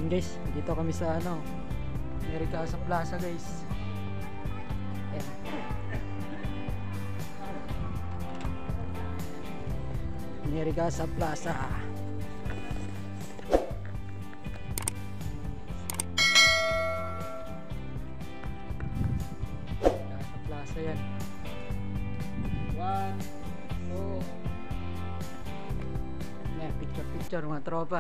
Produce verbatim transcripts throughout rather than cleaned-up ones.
Ayun guys, dito kami sa ano, Mericasa Plaza guys. Ayan. Mericasa Plaza. Mericasa Plaza yan. One, two. Ayan, picture picture mga tropa.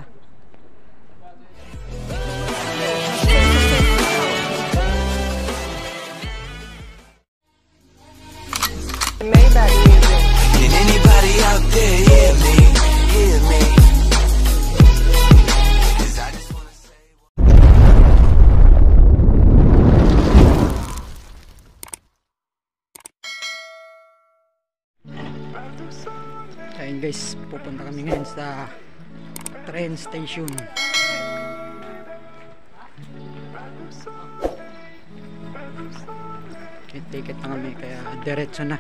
Can anybody out there hear me? Hear me? 'Cause I just wanna say. Ayun guys, pupunta kami ngayon sa train station. May ticket na kami kaya diretso na.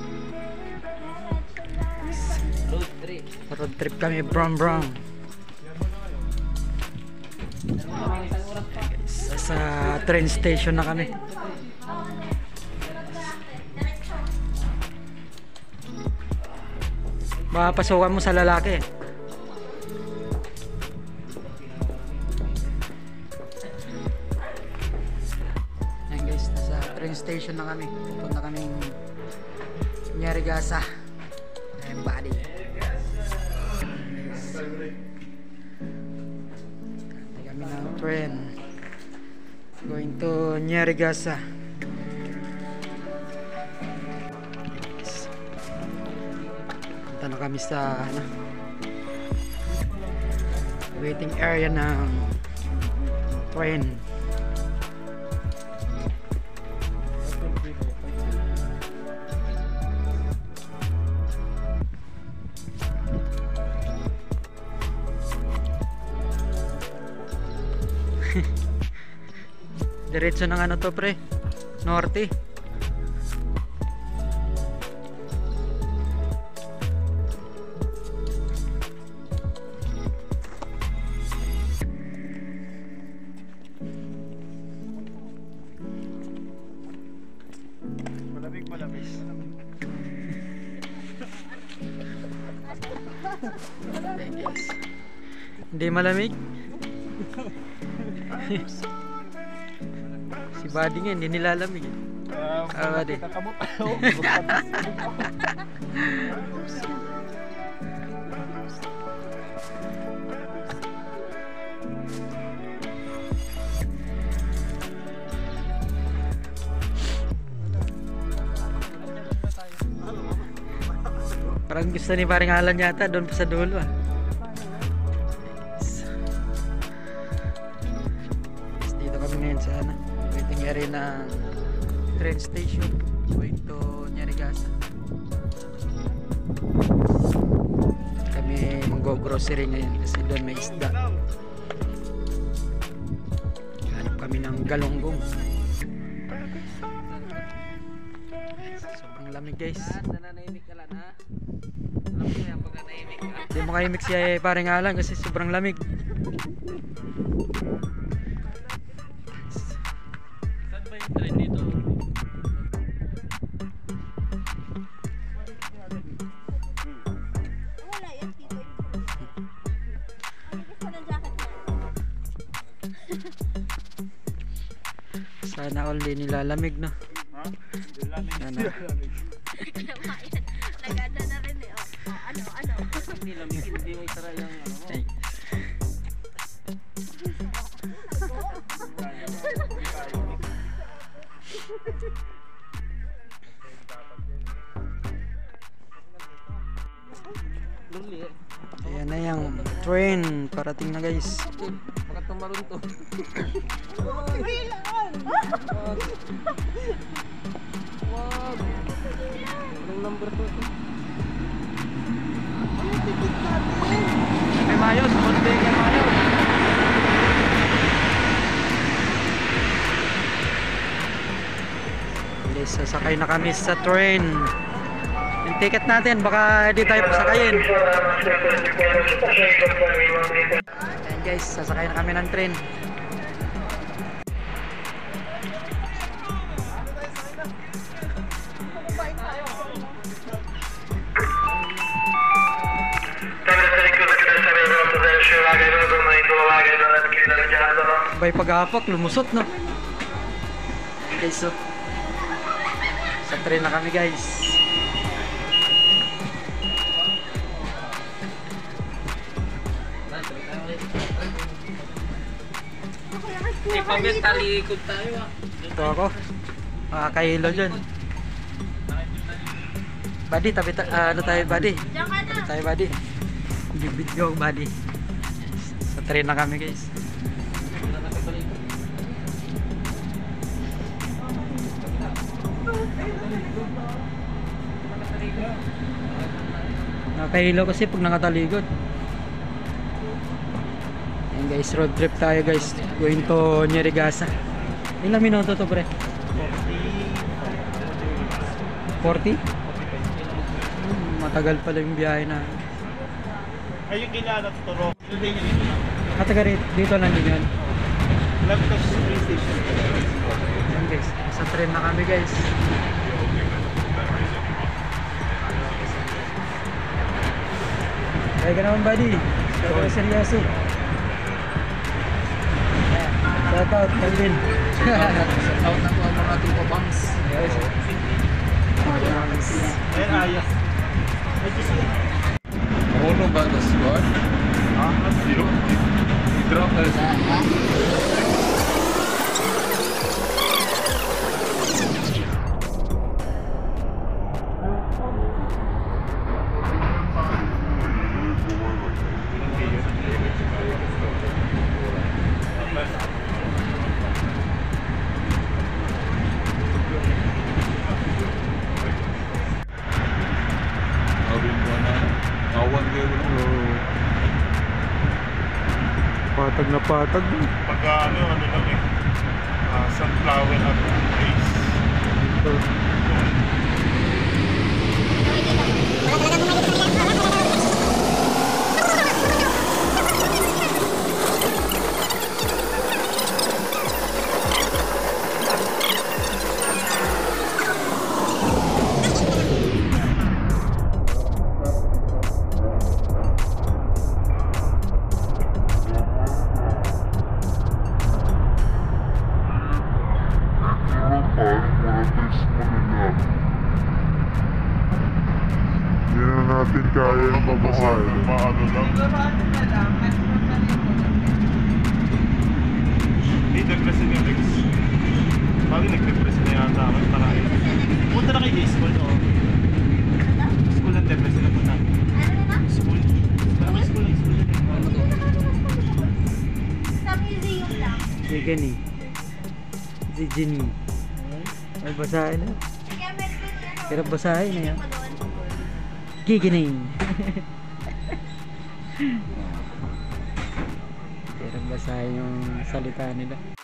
Road trip. Road trip kami, brom brom. Sa, sa train station na kami. Mapasukan mo sa lalaki. Ayan guys, nasa train station na kami. Pupunta kaming Mericasa. Ayan buddy. Hindi kami ng train. Going to Mericasa. Punta na kami sa ano, waiting area ng train. Diretso ng ano to pre, norte. Malamig, malamig. Okay, guys. Hindi malamig. Si Buddy nga hindi nilalamig eh. Ah, Buddy. Parang gusto ni paring Alan yata doon pa sa dulo ah. Yes, dito kami ngayon sa ano, waiting area ng train station going to Mericasa. Kami mag-grocery ngayon kasi doon may isda. Hanap kami ng galunggong. Sobrang lamig guys. Nananahimik ka lang ha. Alam mo yan pag nanahimik ka. Hindi mo kahimik si paring Alan kasi sobrang lamig. Saan ba yung train dito? Wala yan dito. Gusto ng jacket mo. Sana all din nilalamig no. Ha? Lamig. Sana. Naganda na rin eh. Oh, oh, ano, ano. Hindi lamig, hindi mo isara yung ano mo. Ay. Luli eh. Ayan na yung train parating na guys. Baka tumalon to. Wag. Anong number to? Kay Mayos, Monday kay Mayos. Yes, sasakay na kami sa train. Yung ticket natin, baka di tayo pasakayin. Ayan guys, sasakay na kami ng train. Bay pag-apak, lumusot no. Guys, so sa train na kami guys. Eh, pamit talikod tayo ah. Ito ako. Makakahilo dyan. Buddy, tabi ta ah, ano tayo buddy? Diyan ka na. Tabi tayo buddy. Bibit go buddy. Sa train na kami guys. Nakahilo kasi pag nakataligod. Ayan guys, road trip tayo guys. Going to Nyerigasa. Ilang minuto to pre? forty? Hmm, matagal pala yung biyahe na. Ay, yung gila na tuturo. Ito din yun dito lang. Kataga dito lang din yun. Lagos train station. Ayan guys, sa train na kami guys. Kaya ka naman buddy. Ito ay seryoso. Shout out Calvin. Out na po ang mga tupo bangs. Yes. Ayan, ayos. Ay, gusto yun. Uno ba the squad? Ah, zero. Drop us. Awan kayo lang. Patag na patag. Pagka ano, ano lang eh. Ah, sunflower at base. Hindi na natin kaya yung babahay. Maano lang. Dito kasi ni Rex. Bakit nag-depress na yata ako? Parang punta na kay school o? School ng depress na punta. Ano na? School? Parang may school, school na Sa museum lang. Si Jenny. Si Jenny. Ay basahin na. Kaya meron din ano. Pero basahin na yan. pa doon. Gigining. Pero basahin yung salita nila.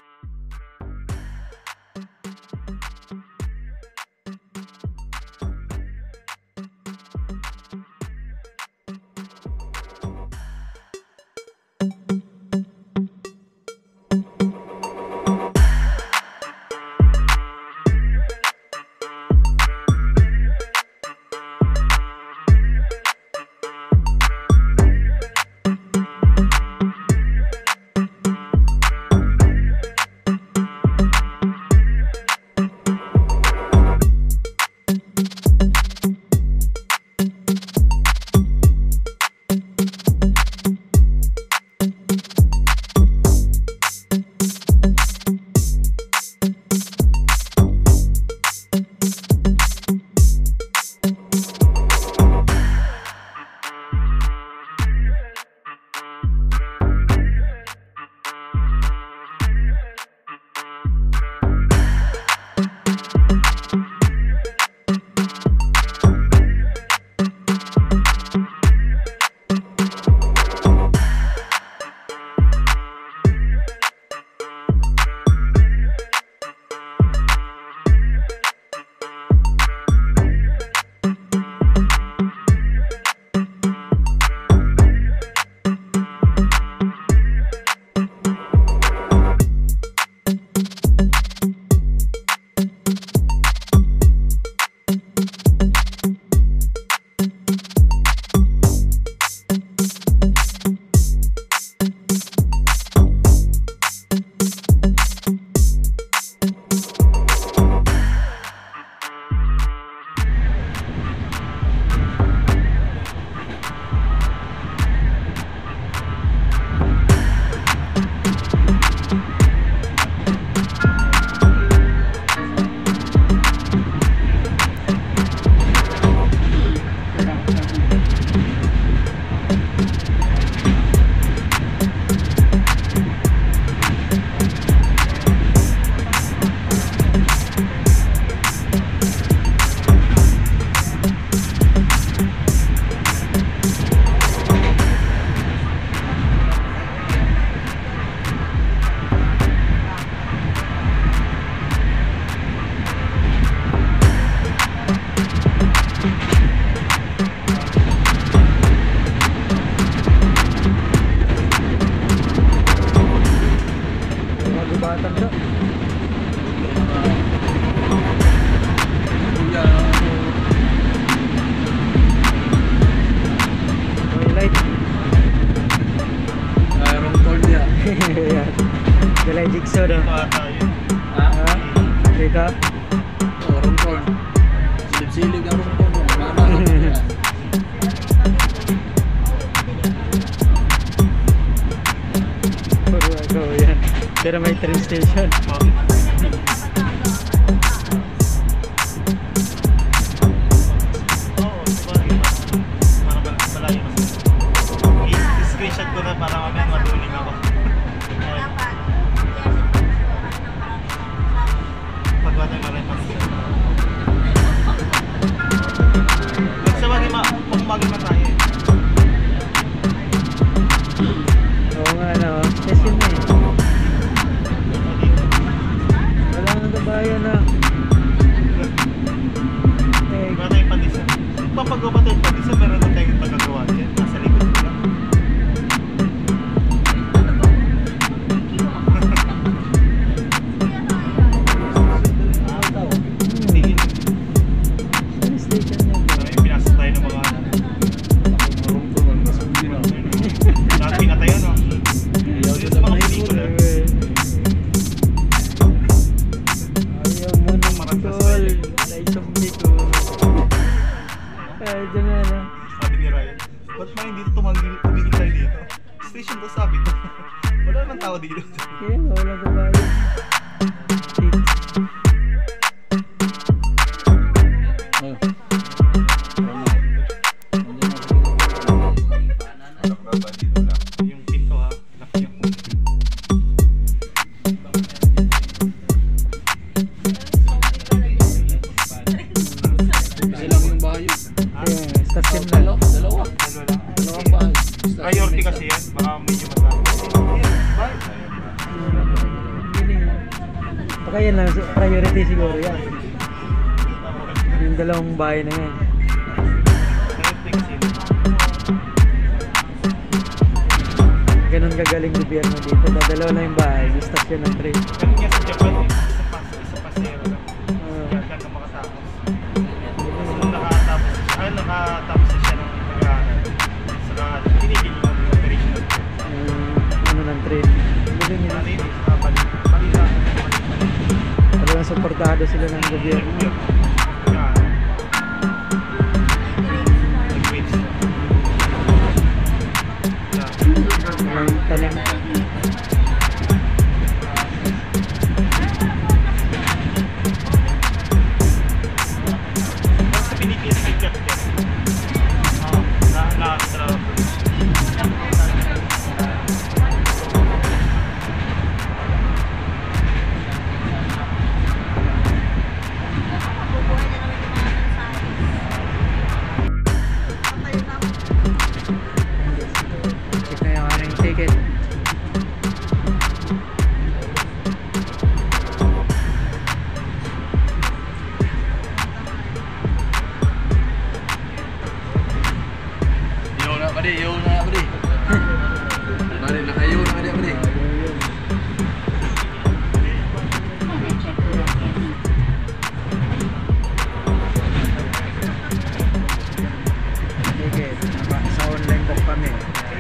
Dala yung jigsaw daw. Ito ata yun. Ha? Ha? Dito? Oh, rumpon. Silip-silip ang rumpon. Mana. Puro ako yan. Pero may train station. Oo, sabagay pa. Para ba malayo kasi. I-screenshot ko na para mamaya matuling ako. Ayun. Pagwata na rin mas. Sabagay ma, pumagay man tayo eh. Oo nga na, oh. Session na eh. Wala nang kabayan na. Eh, Wala tayong pandisa. Papagawa pa tayong pandisa, meron na tayong tagagawa dyan. Nasa likod ko lang. Tingin. train station na. Ay, pinasok tayo ng mga ano. Rumpon ang nasundi na. Lahat pinatay ano. Yun sa mga pelikula. Ayaw mo ng tol. Naisumbi ko. Ay, dyan na na. Sabi ni Ryan, ba't pa hindi tumagil, tumigil tayo dito? Station to sabi to. Wala naman tao dito. Ayan, wala kabayan. Oh. Yung pinto ha, lock nyo. Kasi lang yung bahay. Ayan, station na. Dalawa. Dalawa. Dalawa lang. Dalawang bahay. Priority kasi yan, baka medyo matalo. Bye. Baka yan lang, priority siguro yan. Yung dalawang bahay na yan. Priority kasi yun. Ganun kagaling gobyerno dito. Dadalaw lang yung bahay, yung station ng train. Ganun nga sa Japan eh, isa pa, isa pa zero lang. Uh, Ganda ka makatapos. So nakatapos, ay nakatapos na siya ng pag-aaral. Saka tinigil yung operation ng train. ano ng train. Galing nila. Ano yun eh, saka balik. Balik na. Talagang suportado sila ng gobyerno. Pag-aaral. Nag-waves na. Yeah. Ang talim. Sa Pilipinas, may cut yan. Oo, na- na-travel. Check na yung aming ticket. Yo na padi, yo na padi. Mari nak ayo na padi padi. Ticket. Naka- Sa online book kami.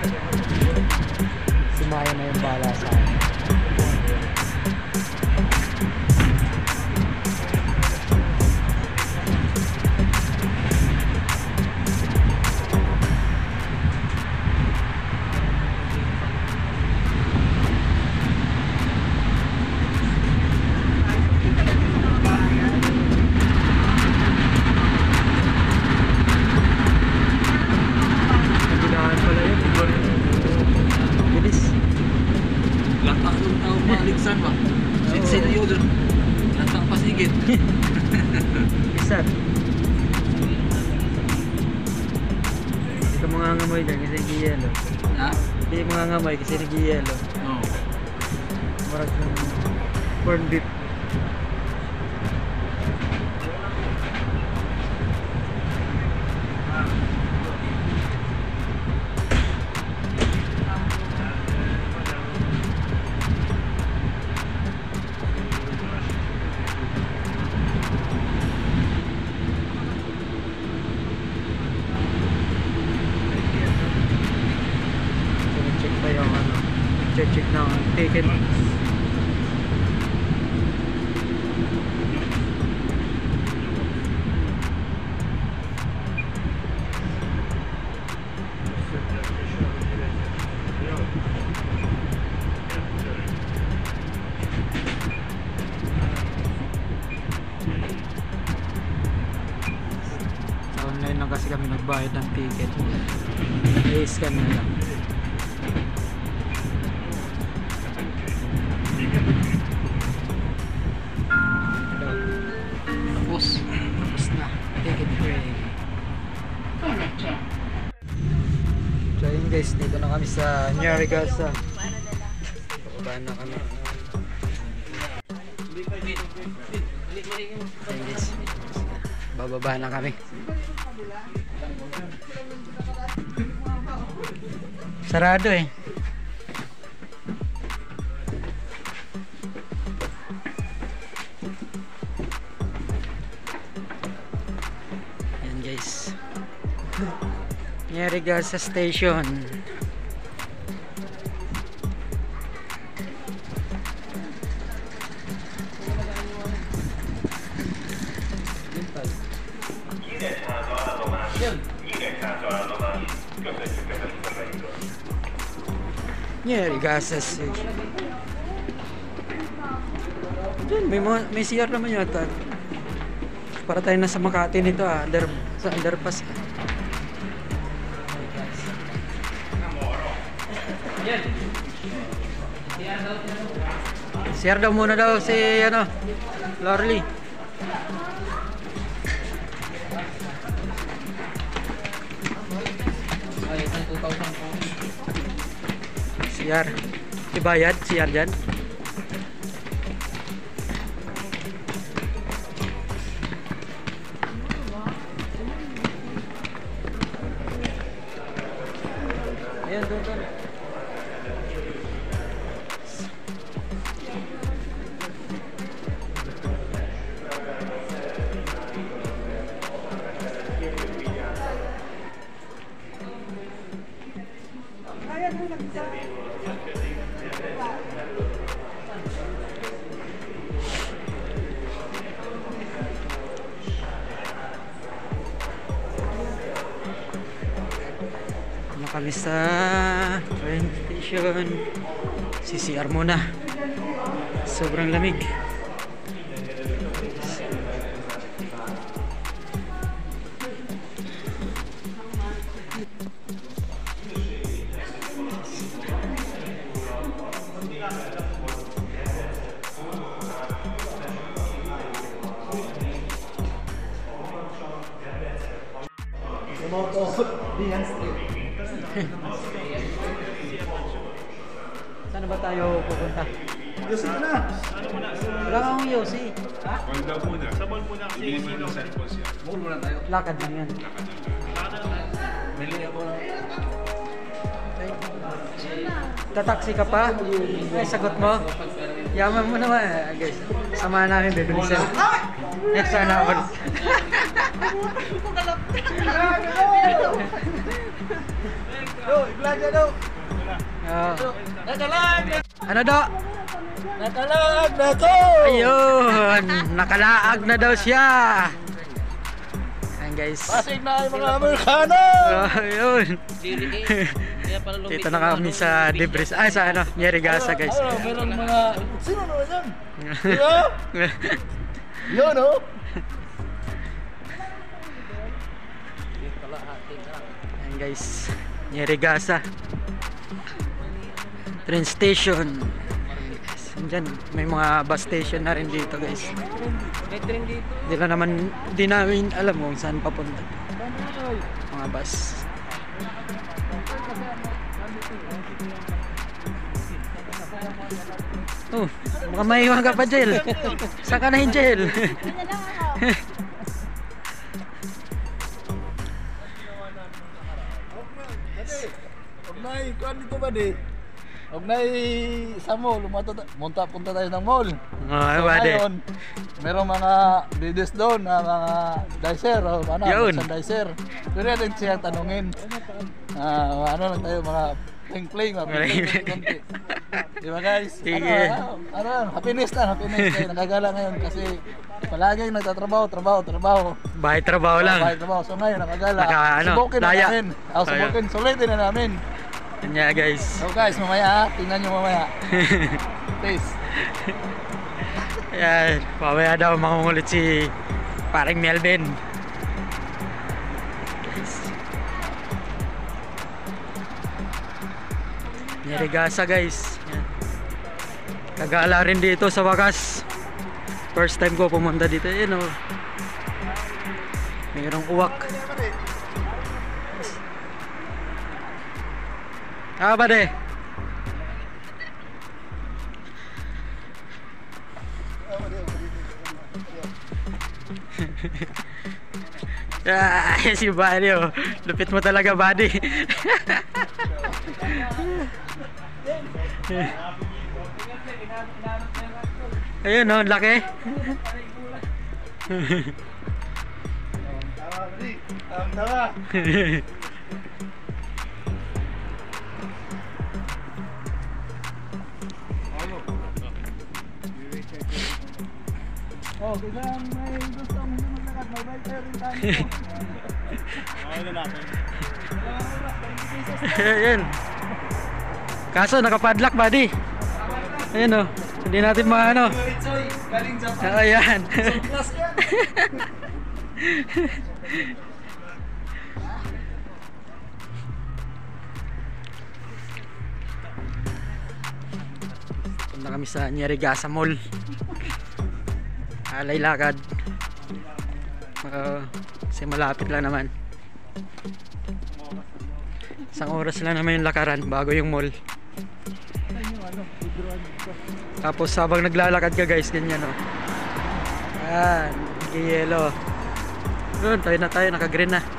Sumaya na yung bala sa akin. Nagbilangan pala yun. Bilis. Latak yung tao maligsan ba? Sinsin na yun. Latak pasigit. Bisa. Hindi ka mga ngamoy dyan kasi nag-yelo. Ha? Hindi mga ngamoy kasi nag-yelo. Oh. Marag ng corn beef. So, check pa yung ano. Check check ng ticket. kasi kami nagbayad ng ticket. I-scan na lang. Tapos, tapos na. Ticket free. So yun guys, dito na kami sa Nyarigasa. Bababa na kami. Ayun guys, bababa na kami. Sarado eh. Ayan guys, Nyarigasa Station. Nyarigasa Station. Diyan, may, mga- may C R naman yata. Para tayo nasa Makati nito ah, under, sa underpass ah. C R daw muna daw si ano, Lorly. C R. Ibayad C R dyan. Ayan, doon, doon. Na kami sa train station. C C R muna. Sobrang lamig. Saan ba tayo pupunta? Yosi na! Wala akong Yosi. Sa mall muna kasi yung Mall muna tayo. Lakad lang yan. Bili ako ng... Tataksi ka pa? Ay, sagot mo? Yaman mo naman eh, guys. Samahan namin, bibilisan. Next time na ako. Ano daw? Nakalag na to! Ayun! Nakalaag na daw siya! Ayan guys. Pasig na yung mga Amerikano! Ayun! Kaya pala lumit. Dito na kami sa Debris. Ay, sa ano? Nyarigasa guys. Ano, meron mga... Sino naman yan? Sino? Yun, oh! Ayan guys. Nyarigasa. Train station. Diyan, may mga bus station na rin dito guys. May train dito. Hindi na naman, di namin alam kung saan papunta. Mga bus. Oh, baka maiwan ka pa jail. Saan ka na yung jail? Yun na lang ako. Ognay, kuhan dito ba di? Ognay, sa mall, umato, munta, punta tayo ng mall. Oh, So bade. ngayon, merong mga ladies doon na mga dicer, o ano, Yun. isang dicer. Pwede natin siya tanungin. Ah, ano lang tayo, mga pling-pling, mga pling-pling konti. Di ba guys? Sige. Ano, ano, ano, happiness na, happiness tayo. Nakagala ngayon kasi palaging nagtatrabaho, trabaho, trabaho. Bahay trabaho lang. Bahay trabaho. So ngayon, nakagala. Naka, ano, subukin na daya. namin. Oh, subukin, sulitin na namin. Kanya guys. So guys, mamaya ha, tingnan nyo mamaya. Taste. Ayan, mamaya daw mangungulit si paring Melvin. Nyerigasa guys. Yan. Kagala rin dito sa wakas. First time ko pumunta dito. Yun oh. Mayroong uwak. Ah, bade. Ah, si Buddy oh. Lupit mo talaga, Buddy. Ayun oh, laki. Tama. Oh, kung may gusto mo maglakad, mobile tayo rin tayo. Okay na natin. Ayun. Kaso nakapadlock, Buddy. Ayun oh. Hindi natin maano. Galing Japan. Ayan. Plus yan. Punta kami sa Nyerigasa Mall. Alay lakad. Uh, kasi malapit lang naman. Isang oras lang naman yung lakaran bago yung mall. Tapos habang naglalakad ka guys, ganyan o. Ayan, yellow. Doon, tayo na tayo, naka-green na.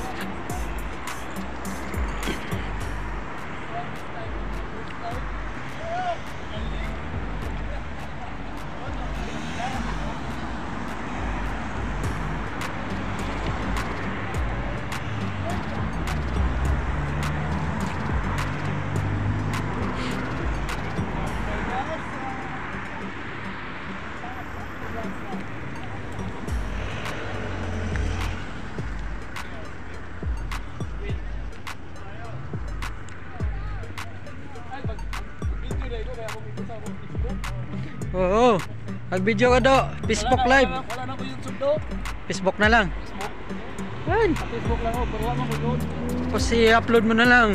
Oo. Mag-video ka do. Facebook live. Wala na ko YouTube do. Facebook na lang. Ay. Facebook lang oh, pero wala mo doon. Tapos i-upload mo na lang.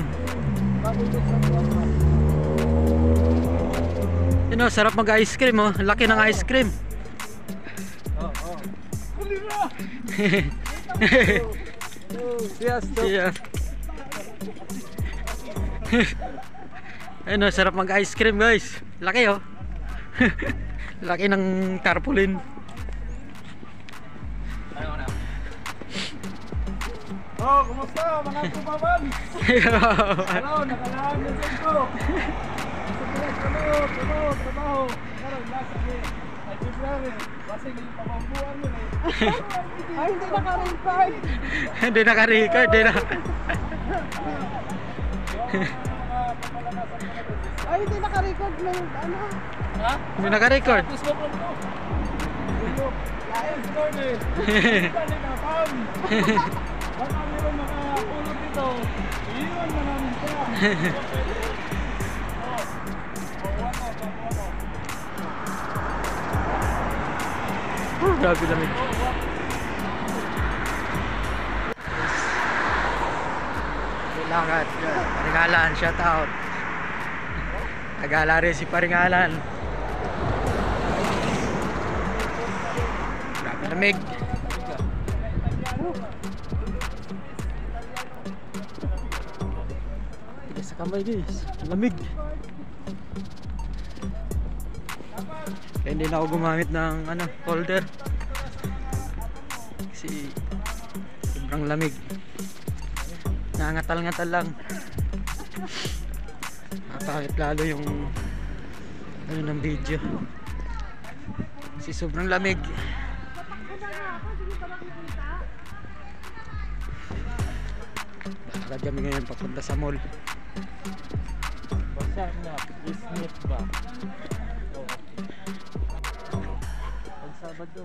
Yun o, sarap mag-ice cream oh. Laki ng ice cream. Oo, oo. Kulira. Yes, yeah. Ayun o, sarap mag-ice cream guys. Laki oh. Laki ng tarpaulin. Oh, kumusta mga kumaban? Hello, nakalaan na sa ko. Hello, hello, trabaho. Karon lasa ni. Ay, February. Basig yung pamambuan mo na. Ay, hindi naka-record. Hindi naka-record, hindi na. Ay, hindi naka-record ng ano? Ha? Hindi naka-record. Facebook lang ko. Facebook. Live score eh. Hindi na pam. Baka meron makakulog dito. Iiwan na namin siya. Oh, grabe lamig. Kailangan. Paringalan, shout out. Nagala rin si Paringalan. Grabe lamig. Tigas sa kamay guys. Lamig. Kaya hindi na ako gumamit ng ano, holder. Kasi sobrang lamig. Nangatal-ngatal lang. Napakit lalo yung ano ng video. Kasi sobrang lamig. Lakad kami ngayon papunta sa mall. Basta na, isnit ba? Pag Sabado.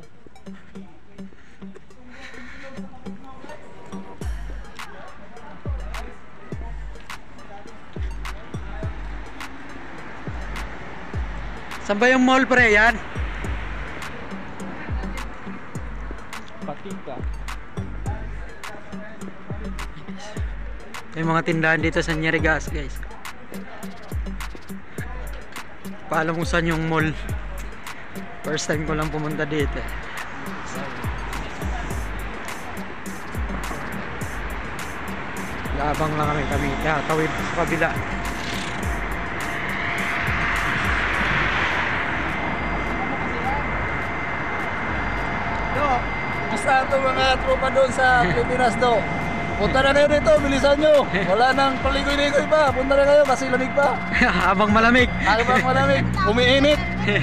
Saan ba yung mall pre? Yan? Patika. May mga tindahan dito sa Nyerigas, guys. Paalam kung saan yung mall. First time ko lang pumunta dito. Labang lang kami kami. Kaya tawid sa kabila. Do, basta ito mga tropa doon sa Pilipinas do. Punta na kayo dito, bilisan nyo. Wala nang paligoy-ligoy pa. Punta na kayo kasi lamig pa. Habang malamig. Habang malamig, umiinit.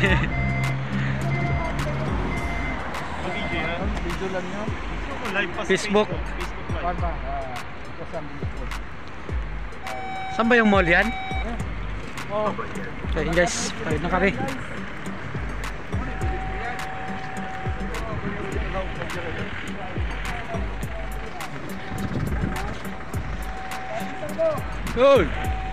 Mag-video yan. Video lang nyo. Live pa sa Facebook. Facebook live. Kuan ba? Ah, ito sa Billboard. Saan ba yung mall yan? Oh, So yun guys, tawid na kami. Good.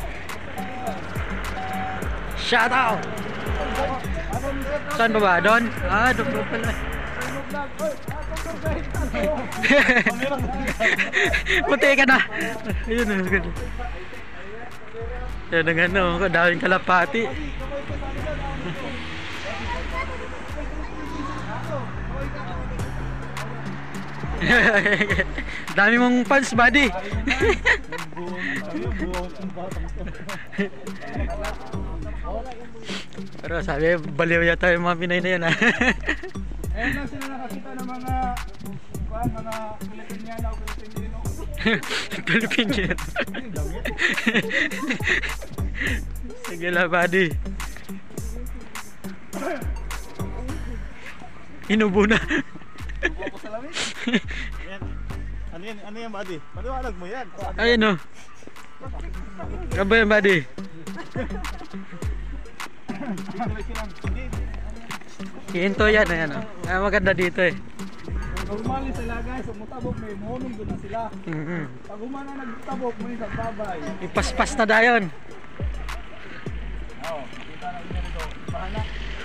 Shout out. Saan ba ba? Doon? Ah, doon doon pala. Puti ka na. Ayun na. Yan ang ano, daming kalapati. Dami mong fans, buddy. Pero sabi, baliw yata yung mga Pinay na yan, ha. ayun lang sila nakakita ng mga kuan, mga Pilipiniano o Pilipinino. Pilipinian. Sige lang, buddy. Inubo na. Ako sa lamig. Yan. Ano yan? Ano yan, buddy? Paliwanag mo yan. Ayun o. Ano ba yan, buddy? Hinto yan, ayan o. Ay, maganda dito eh. Normally sila guys, umutabok may monong doon na sila. Mm-hmm. Pag umana nagtabok mo yung babay. Ipaspas na dayon. Oo, kita na inyo dito. Bahana.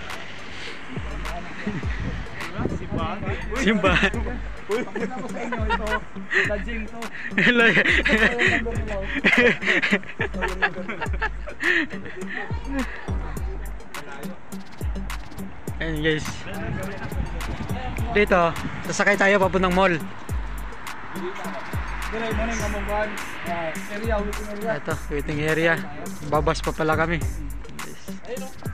Si buddy. Simba. Pakita ko sa inyo ito, dajing to. Hello. Ito yung number nila. Ito yung number nila. Ayun guys. Dito, sasakay tayo papuntang mall. Dili mo ning among kuan, ah, area within area. Ito, waiting area. Babas pa pala kami. Ayun oh.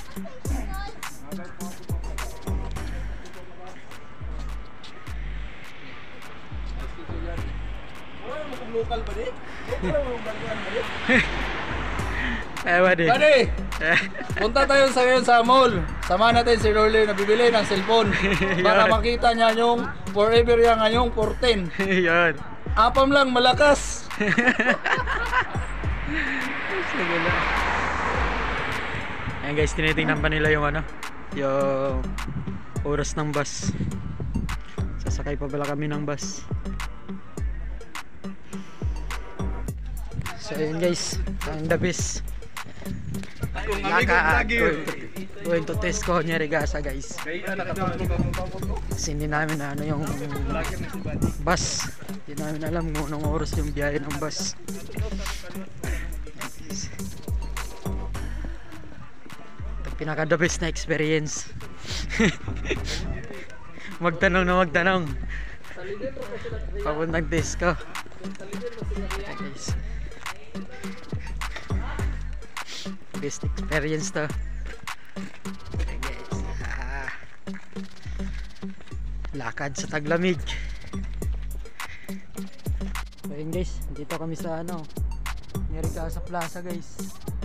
Local ba di? Local mo baguhan ba di? Eh, buddy. Buddy, Eh, punta tayo sa ngayon sa mall. Samahan natin si Rolly na bibili ng cellphone para Yan. makita niya yung forever yan ngayong fourteen. Yun. Apam lang malakas. Sige lang. Ayan guys, tinitingnan pa nila yung ano, yung oras ng bus. Sasakay pa pala kami ng bus. So ayun guys, ang the best. Laka, going to, going to Tesco Nyerigasa guys. Kasi hindi namin na ano yung bus. Hindi namin alam kung anong oras yung biyahe ng bus. Ito pinaka the best na experience. Magtanong na magtanong. Papuntang Tesco. Okay, guys. Best experience to. Okay guys. Ah. Lakad sa taglamig. So yun guys, dito kami sa ano, Nyerigasa Plaza guys.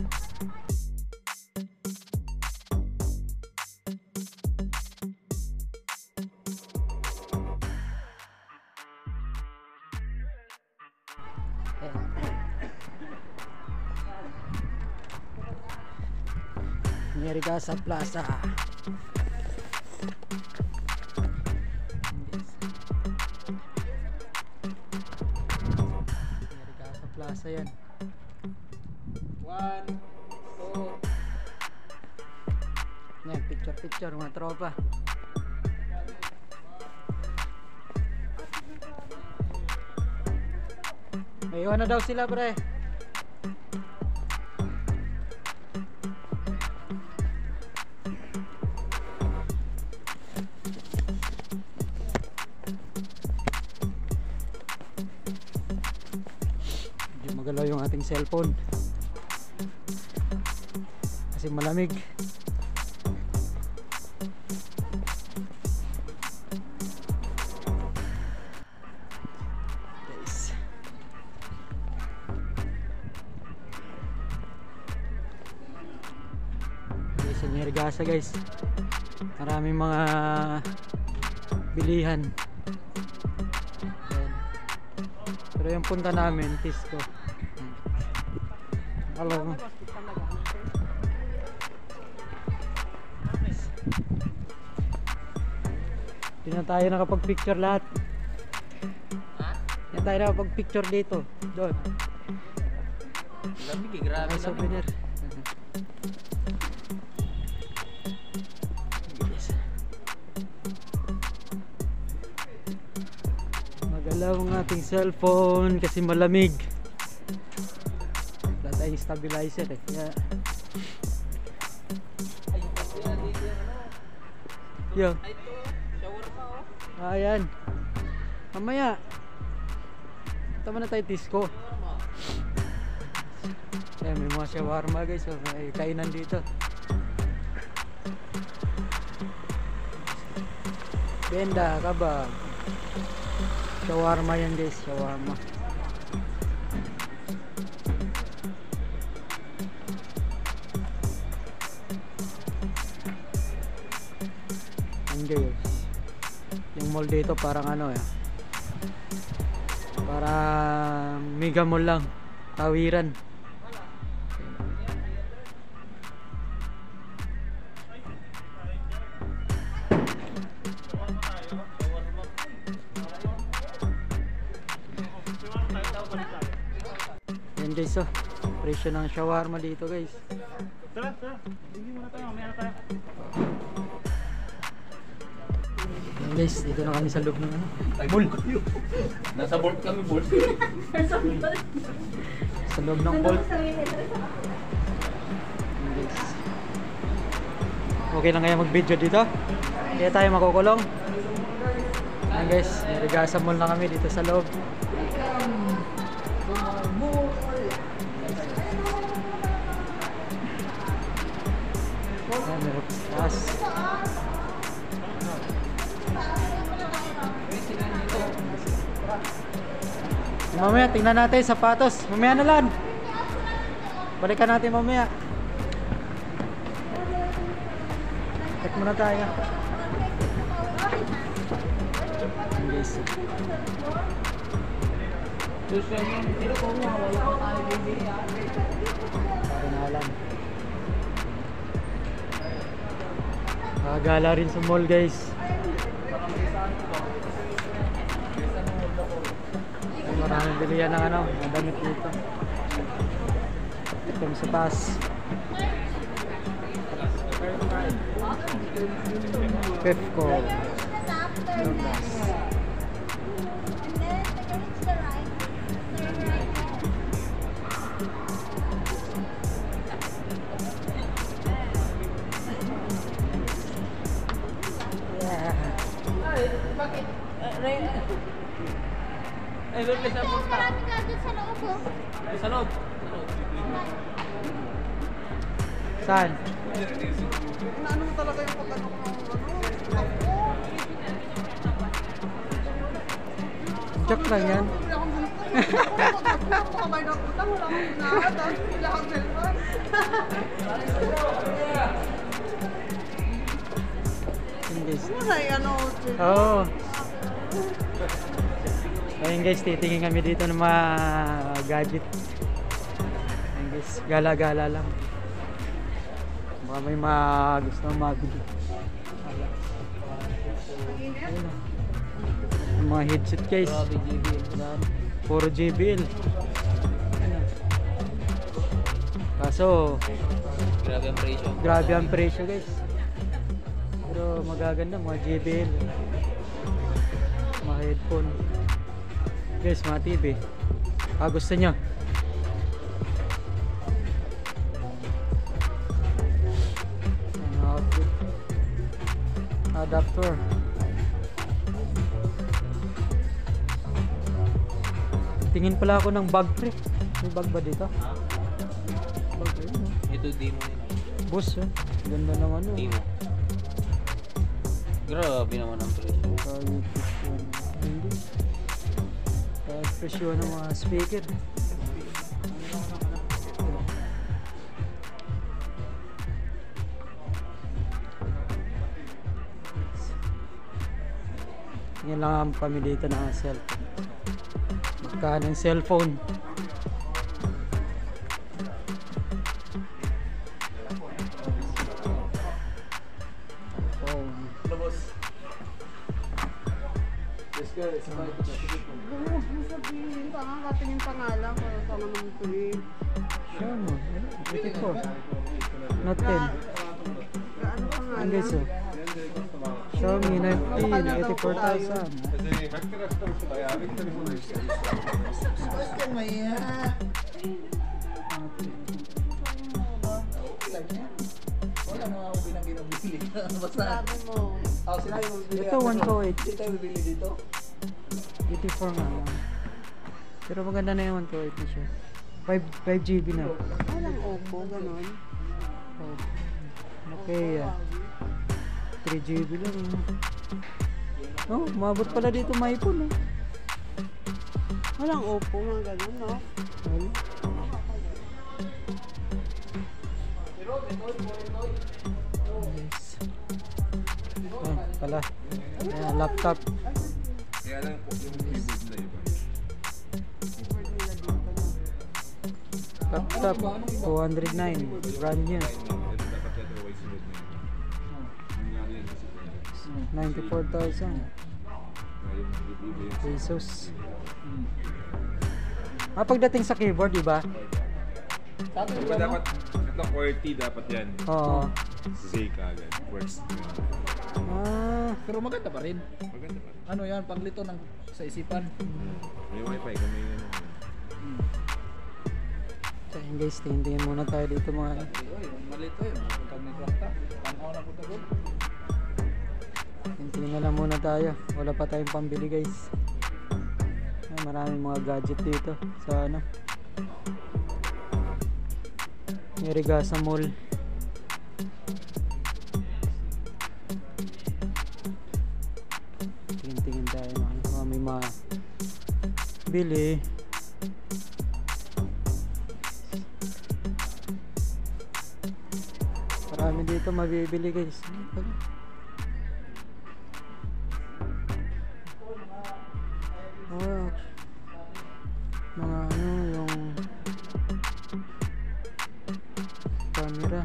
Nyerigasa Plaza. Nyerigasa Plaza yan. One, two. Yan, picture picture mga tropa. May iwan na daw sila, pre. Medyo magalaw yung ating cellphone kasi malamig. Guys, guys, sa Nergasa guys, maraming mga bilihan. Ayan. Pero yung punta namin, Tisco. Alam mo. Hindi na tayo nakapag-picture lahat. Hindi na tayo nakapag-picture dito. Doon. Lamig eh, grabe Ay, souvenir. Magalaw ang ating cellphone kasi malamig. Wala tayong stabilizer eh. Kaya yo. Ayan. Mamaya. Tama na tayo Tisco. Ayan, may mga shawarma guys. So, may kainan dito. Benda, kabag. Shawarma yan guys. Shawarma. Ayan guys. Yung mall dito parang ano eh, parang mega mall lang, tawiran. Yan guys, oh presyo ng shawarma dito guys. Tara, tara. Hindi muna tayo, mamaya na tayo. Yan guys, dito na kami sa loob ng ano, mall. Nasa board kami, board. Sa loob ng mall. Yan guys. Okay lang kaya mag-video dito? Kaya tayo makukulong. Yan guys, Nergasa mall na kami dito sa loob. Yan, meron pas. Mamaya tingnan natin sapatos. Mamaya na lang. Balikan natin mamaya. Check muna tayo. Guys. Parang gala rin sa mall guys. Maraming bilihan ng ano, mga damit dito. Itong sa taas. Pepco. Ay, doon sa punta. Marami ka dun sa loob oh. Sa loob. Saan? Ano mo talaga yung pagkano ko ng ano? Joke lang yan. Hindi akong ganito. Ako kamay na utang, wala akong ginahan. Tapos wala akong cellphone. Guys. Ano na yung ano? Oo. Ayun guys, titingin kami dito ng mga gadget. Ayun guys, gala-gala lang. Baka may mga gusto na mabili. Ayun o. Yung mga headset guys. Puro J B L. Ayun o. Kaso, Grabe ang presyo. grabe ang presyo guys. Pero magaganda mga J B L. Mga headphone. Guys, mga T V. Ah, gusto nyo? Ayan, outfit. Adapter. Tingin pala ako ng bag pre. May bag ba dito? Bag ba yun? Ito di mo nila. Boss eh. Ganda ng ano. Di mo. Grabe naman ang presyo. Kahit presyo. Hindi. Kahit presyo ng mga speaker. Yan lang ang kami dito na cellphone. Magkano ng cellphone? Phone. Sabihin pa nga, katin yung pangalan ko. Ito naman ito eh. Siya mo. eighty-four. Not ten. Ano pangalan? Ang guys oh. Xiaomi nineteen, eighty-four thousand. Sabi mo. Ito one two eight. eighty-four nga lang. Pero maganda na yung one two eight na siya. five G B na. Walang Oppo, ganon. Oh. Okay ah. three G B lang. Oh, umabot pala dito may iPhone eh. Walang Oppo, mga ganon, no? Wala. Yes. Ayan pala. Ayan, laptop. Laptop two hundred nine, brand new. ninety-four thousand pesos. Ah, pagdating sa keyboard, di ba? Diba dapat, ito QWERTY dapat yan. Oo. Zika agad. Works. Ah, Pero maganda pa rin. Maganda pa. Ano yan, panglito ng sa isipan. May wifi kami yun. so yun guys, tingin-tingin muna tayo dito mga. Oy, malito yun. Pag may kwarta, tanaw na po tayo. Tingin na lang muna tayo. Wala pa tayong pambili guys. Ay, maraming mga gadget dito sa ano. Yarigasa Mall. Tingin-tingin tayo mga mga may mga bili. Marami dito mabibili guys. Oh, mga ano yung camera.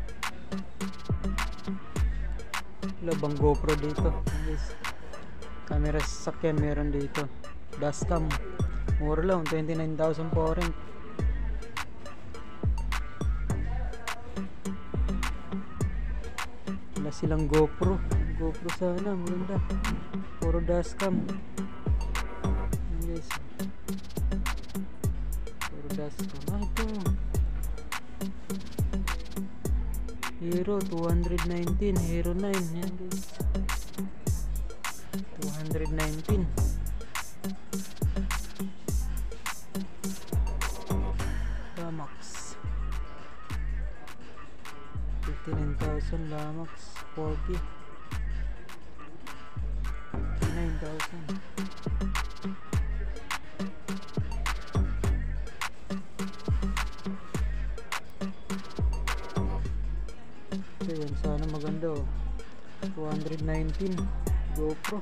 Wala bang GoPro dito guys? Camera sa sakyan meron dito. Dashcam mura lang, twenty-nine thousand foreign. Wala silang GoPro. GoPro sana maganda. Puro dashcam. Guys, puro dashcam. Ah, ito Hero two nineteen, Hero nine. Yan guys, two nineteen. Lamax fifty-nine thousand. Lamax four K fifty-nine thousand. Yan, sana maganda oh. two nineteen GoPro.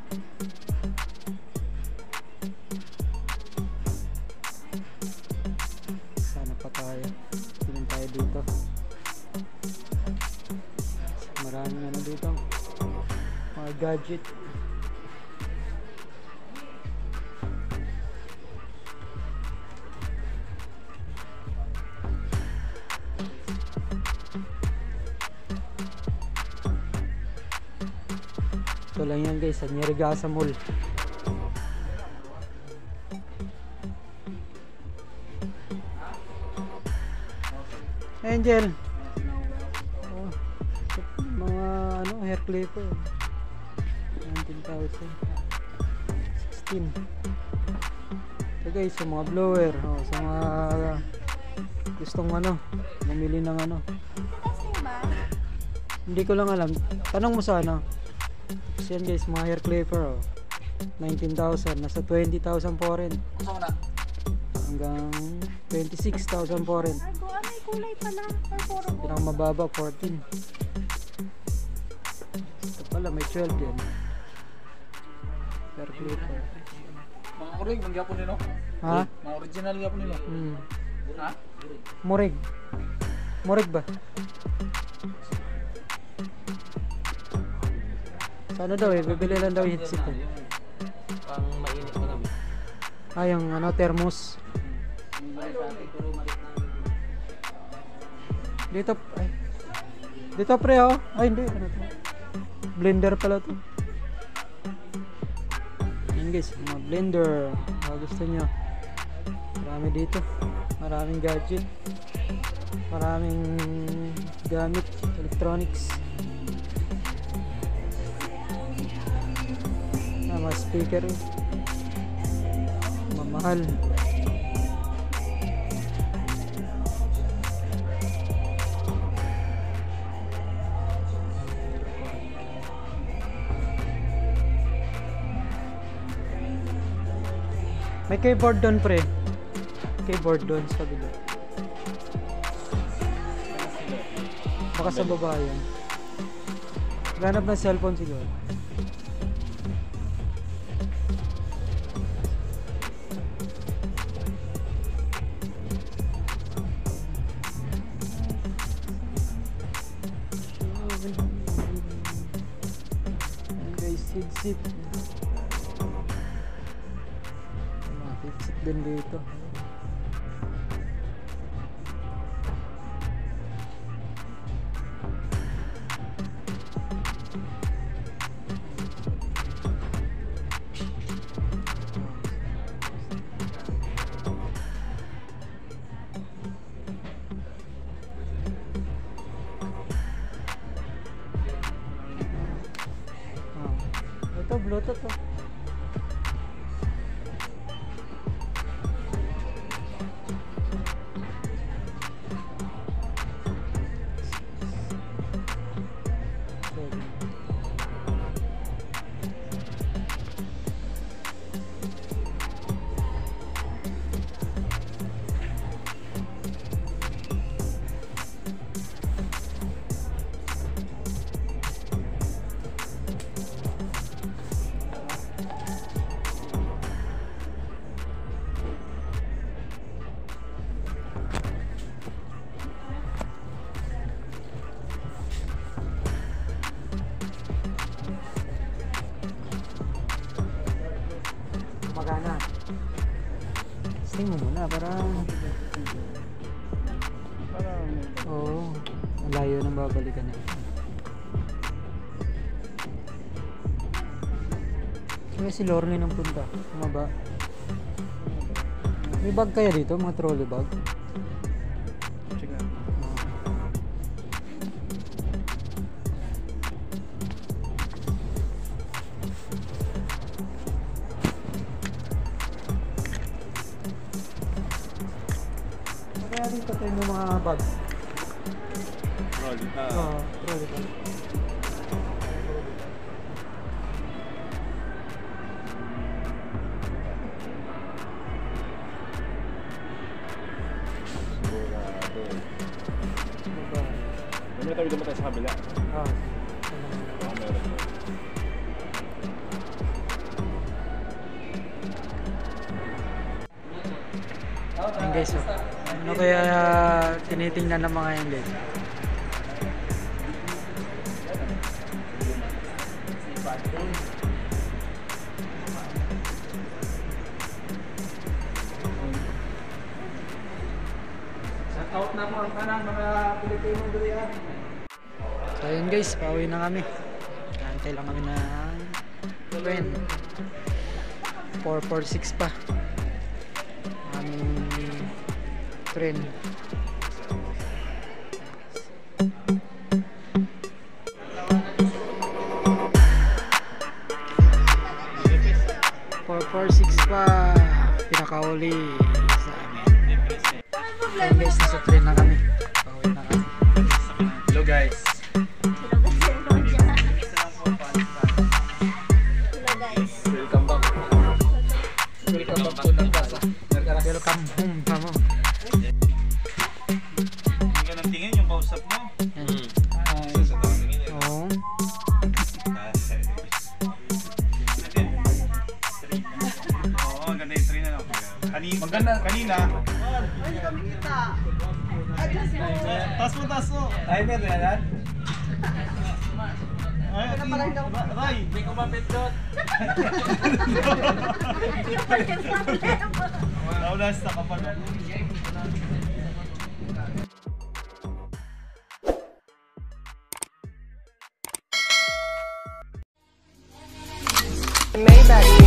Sana pa tayo. Tingin tayo dito. Maraming ano dito. Mga gadget. Ito lang yan guys, sa Yarigasa Mall. Angel. Oh, mga ano, hair clipper. nineteen thousand. sixteen. So guys, sa mga blower, oh, sa mga gustong ano, mamili ng ano. Testing ba? Hindi ko lang alam. Tanong mo sana. So yan guys, mga hair clipper, oh. nineteen thousand, nasa twenty thousand po rin. Hanggang twenty-six thousand po rin. Ay, go, ano, may kulay pala. Or puro go. Pinakamababa, fourteen. Ito pala, may twelve yan. Hair clipper. Mga orig, mangyapon nino. Ha? Mga original yapon nino. Hmm. Ha? Morig. Morig ba? Sana daw eh, bibili lang daw yung headset eh. Pang mainit mo naman. Ah, yung ano, thermos. Dito, ay. Dito pre oh. Ay hindi, ano to? Blender pala to. Yan guys, mga blender. Mga gusto nyo. Marami dito. Maraming gadget. Maraming gamit, electronics. Ah, mga speaker. Mamahal. May keyboard doon pre. Keyboard doon sa bilo. Baka sa baba yan. Ganap ng cellphone siguro. Ayan guys, headset. Headset din dito. Ah, ito Bluetooth oh. Magana. Testing mo muna para oo, ang layo nang babalikan niya. Kaya si Lorne nang punta, maba. May bag kaya dito, mga trolley bag? Kaya dito tayo ng mga bag. Trolley. Oo, trolley bag. Maba. May tabi naman tayo sa kabila. Ah. Ah, meron. Ayan guys, oh. Ano kaya tinitingnan ng mga yan guys? Shout out na mo ang kanang mga Pilipino dito. So ayun guys, pauwi na kami. Antay lang kami ng train. four forty-six pa. Aming train. nakauli sa amin. Ayun guys, nasa train na kami. Pauwi na kami. Hello guys. Welcome back. Welcome back to Nagkasa. Welcome home, kamo. Hindi ka nang tingin yung kausap mo. Oo. Oo, ang ganda yung train na lang. Kanina, maganda. Kanina. Ay, kami kita. Taas mo, taas mo. Timer na yan. Ay, ati. Ray. Hindi ko mapindot. Yung pala yung problema. Naulas na ka pa na. Maybach.